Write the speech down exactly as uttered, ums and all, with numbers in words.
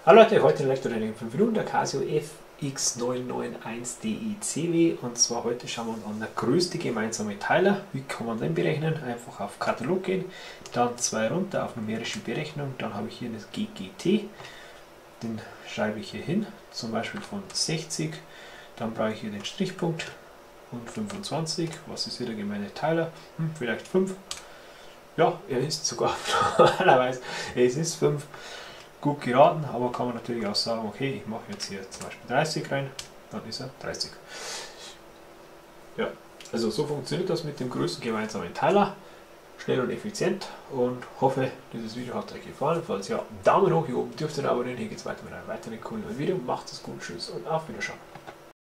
Hallo Leute, heute in Elektrotraining fünf Minuten der Casio F X neun neun eins D I C W, und zwar heute schauen wir uns an der größte gemeinsame Teiler. Wie kann man den berechnen? Einfach auf Katalog gehen, dann zwei runter auf numerische Berechnung, dann habe ich hier das G G T, den schreibe ich hier hin, zum Beispiel von sechzig, dann brauche ich hier den Strichpunkt und fünfundzwanzig. Was ist hier der gemeine Teiler? Hm, vielleicht fünf. Ja, er ist sogar normalerweise, es ist fünf. Gut geraten, aber kann man natürlich auch sagen, okay, ich mache jetzt hier zum Beispiel dreißig rein, dann ist er dreißig. Ja, also so funktioniert das mit dem größten gemeinsamen Teiler. Schnell und effizient, und hoffe, dieses Video hat euch gefallen. Falls ja, Daumen hoch hier oben, dürft ihr abonnieren. Hier geht es weiter mit einem weiteren coolen Video. Macht es gut, tschüss und auf Wiedersehen.